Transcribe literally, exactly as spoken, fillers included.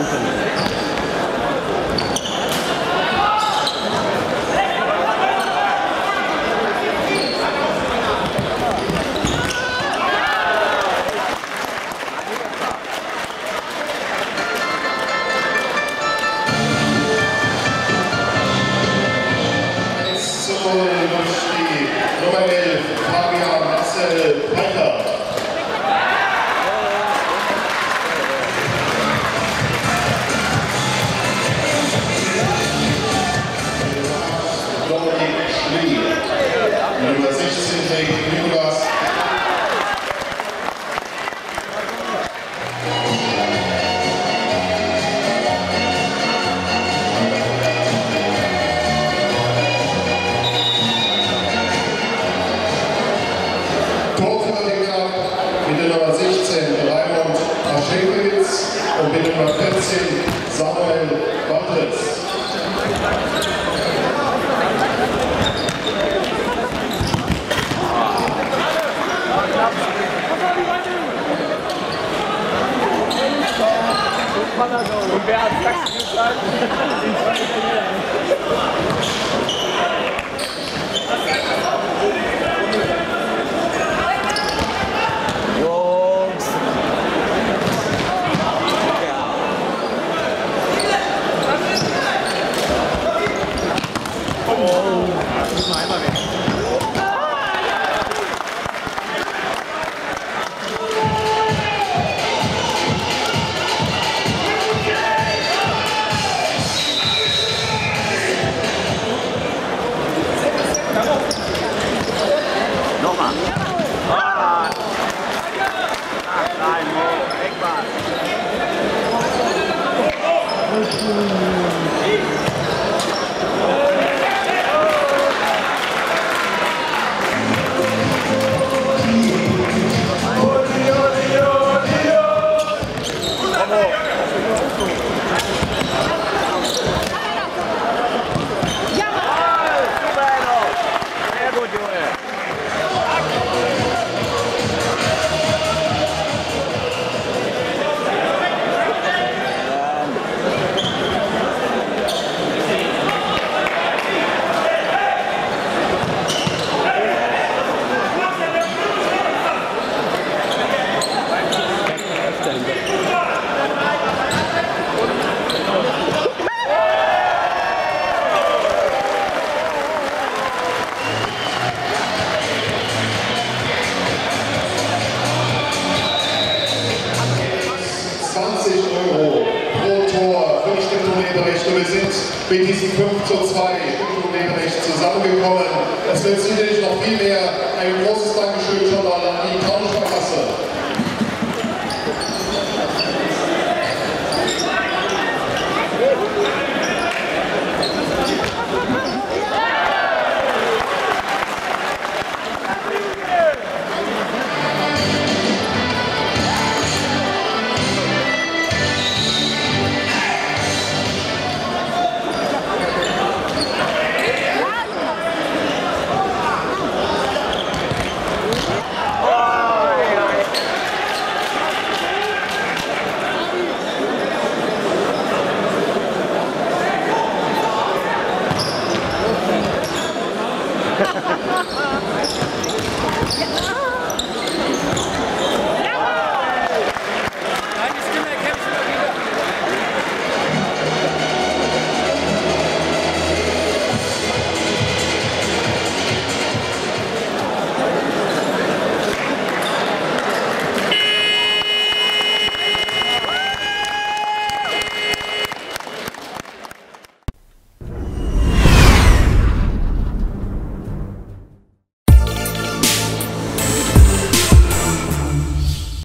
Nummer elf, Fabian Marcel Breiter. Dominik Schlie. Nummer sechzehn trägt Nikolas. Mit der Nummer sechzehn Raimund Aschenkiewicz und mit der Nummer vierzehn Samuel Wandres. Und wer hat Taxi gesagt? Nochmal. Ah. Ach nein, weg mal. zwanzig Euro pro Tor, fünf Stück Turnierberecht. Und wir sind mit diesen fünf zu zwei Stück Turnierberecht zusammengekommen. Es wird sicherlich noch viel mehr. Ein großes Dankeschön schon mal an die Braunschweig-Klasse.